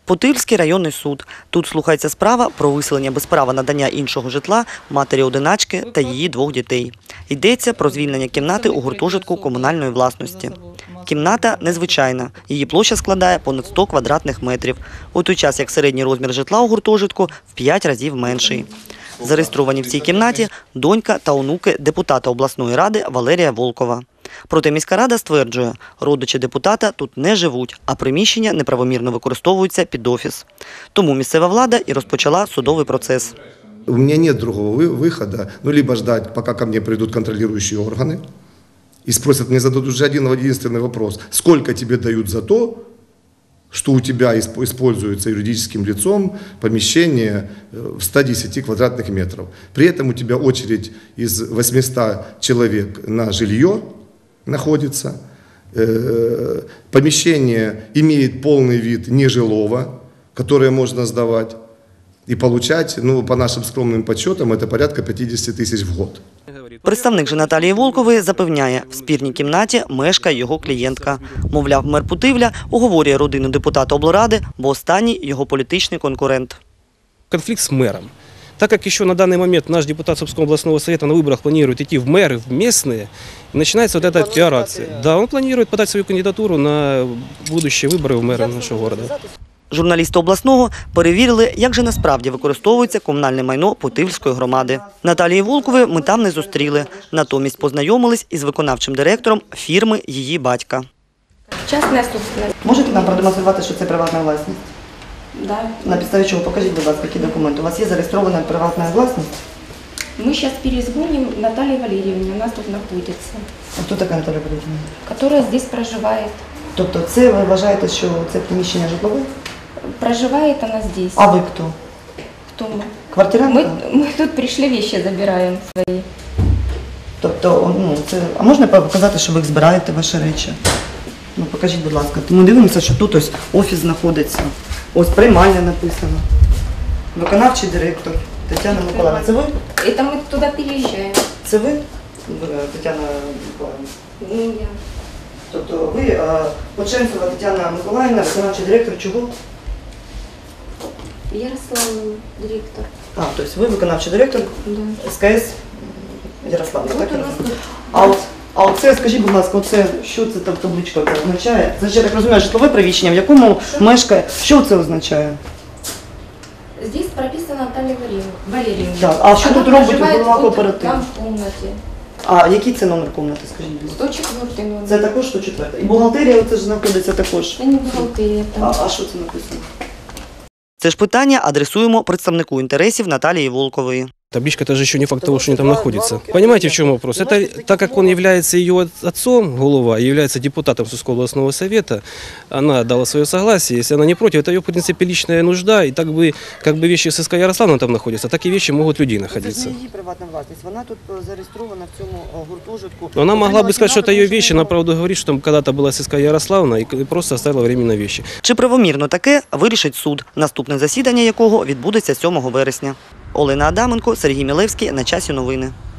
Путильський районний суд. Тут слухається справа про виселення без права надання іншого житла матері-одиначки та її двох дітей. Йдеться про звільнення кімнати у гуртожитку комунальної власності. Кімната незвичайна. Її площа складає понад 100 квадратних метрів, у той час як середній розмір житла у гуртожитку в 5 разів менший. Зареєстровані в цій кімнаті донька та онуки депутата обласної ради Валерія Волкова. Проте міська рада стверджує, родичі депутата тут не живуть, а приміщення неправомірно використовуються під офіс. Тому місцева влада і розпочала судовий процес. У меня нет другого выхода, либо ждать, пока ко мне придут контролирующие органы и спросят, мне зададут уже один единственный вопрос: сколько тебе дают за то, что у тебя используется юридическим лицом помещение в 110 квадратных метров. При этом у тебя очередь из 800 человек на жилье находится. Помещение имеет полный вид нежилого, которое можно сдавать и получать, по нашим скромным подсчетам, это порядка 50 тысяч в год. Представник же Наталії Волкової запевняє, в спірній кімнаті мешкає його клієнтка. Мовляв, мер Путивля уговорює родину депутата облради, бо останній – його політичний конкурент. Конфликт с мэром. Так как еще на данный момент наш депутат Сумского областного совета на выборах планирует идти в мэры, в местные, и начинается вот эта пиар-акция. Да, он планирует подать свою кандидатуру на будущие выборы в мэры нашего города. Журналісти обласного перевірили, як же насправді використовується комунальне майно Путивльської громади. Наталії Волкової ми там не зустріли. Натомість познайомились із виконавчим директором фірми її батька. Частна собственность. Можете нам продемонструвати, що це приватна власність? Да. На підставі чого? Покажіть, будь ласка, які документи. У вас є зареєстрована приватна власність? Мы сейчас перезвоним Наталье Валерьевне, у нас тут находится, А хто така Наталія Валеріївна? которая здесь проживает. Тобто це ви вважаєте, що це приміщення житлове? Проживает она здесь. А ви хто? Кто мы? Квартирантка? Мы тут пришли, вещи забираем свои. Тобто, а можна показати, що ви їх збираєте, ваші речі? Покажіть, будь ласка. Ми дивимося, що тут ось офіс знаходиться. Ось приймальня написано. Виконавчий директор Тетяна Миколаївна. Це ви? Это мы туда переезжаем. Це ви, Тетяна Миколаївна? Ну, я. Тобто ви Поченцева Тетяна Миколаївна, виконавчий директор чого? Ярослав, директор. Тобто ви виконавчий директор Да. СКС Ярославна. Вот так у я нас розумію. А оце, скажіть, будь ласка, що це там табличка означає? Це, я так розумію, житлове приміщення, в якому мешкає. Що це означає? Здесь прописана Наталья Валерьевна. Так, а що Она тут робить проживает голова вот кооперативу? там в комнате. А який це номер кімнати, скажіть, будь ласка? 104 номер. Це також 104. І бухгалтерія оце ж знаходиться також. Это не бухгалтерия там. А що це написано? Це ж питання адресуємо представнику інтересів Наталії Волкової. Табличка – это же еще не факт того, что они там находятся. Понимаете, в чем вопрос? Это так как он является ее отцом, голова, и является депутатом Сумского областного совета, она дала свое согласие. Если она не против, это ее, в принципе, личная нужда. И так бы, как бы вещи ССК Ярославна там находятся, так и вещи могут людей находиться. Це ж не її приватна власність, вона тут зареєстрована в цьому гуртожитку. Но она могла бы сказать, что это ее вещи, она правду говорит, что там когда-то была ССК Ярославна и просто оставила временно вещи. Чи правомірно таке, вирішить суд, наступне засідання якого відбудеться 7 вересня. Олена Адаменко, Сергій Мілевський. На часі новини.